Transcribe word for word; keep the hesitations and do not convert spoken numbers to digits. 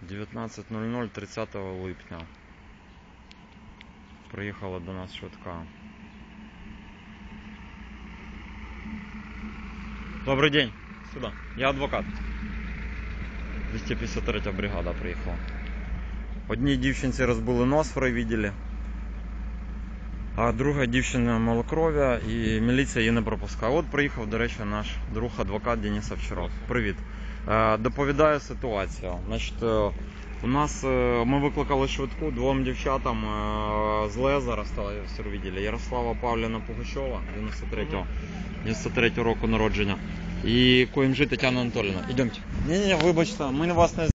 дев'ятнадцять нуль нуль тридцятого липня. Приїхала до нас швидка. Добрий день. Сюда. Я адвокат. двісті п'ятдесят третя бригада приїхала. Одній дівчинці розбили нос в райвідділі, а друга дівчина малокров'я і міліція її не пропускає. От приїхав, до речі, наш друг адвокат Денис Овчаров. Привіт. Доповідаю ситуацію. Значить, у нас, ми викликали швидку двом дівчатам з Лезера, стала в сервідділі, Ярослава Павлівна Пугачова, дев'яносто третього року народження, і КМЖ Тетяна Анатоліївна. Ідемте. Ні-ні, вибачте, ми вас не